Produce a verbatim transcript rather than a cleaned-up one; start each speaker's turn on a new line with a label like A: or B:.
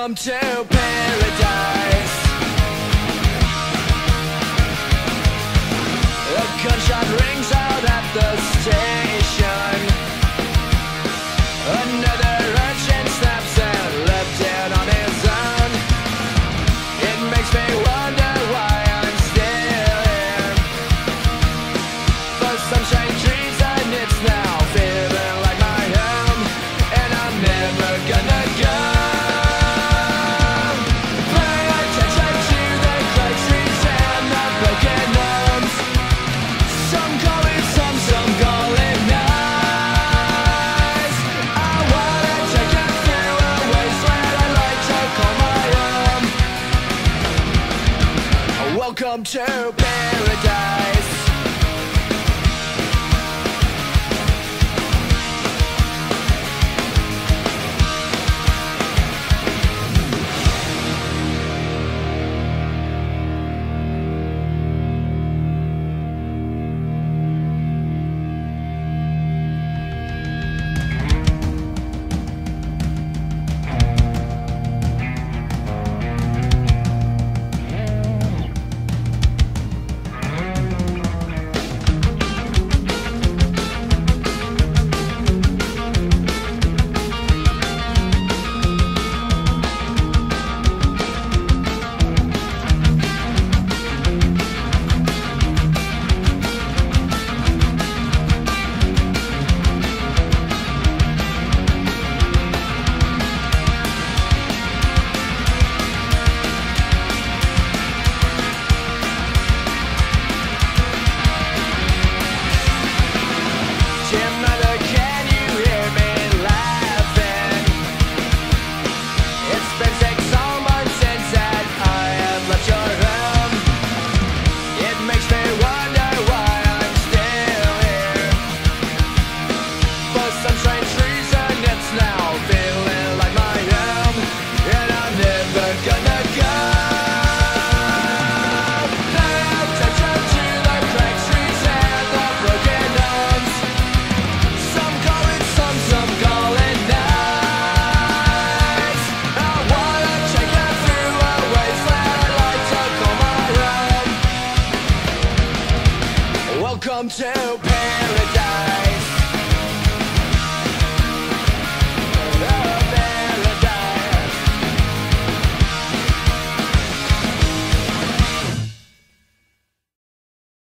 A: Welcome to paradise. A gunshot rings out at the station. Another urchin snaps and left dead on his own. It makes me wonder why I'm still here. For sunshine trees and it's now feeling like my home, and I'm never gonna go. Pay attention to the cracks, trees and the broken homes. Some call it some, some call it nice. I wanna take you through a wasteland I like to call my own. Welcome to paradise. Welcome to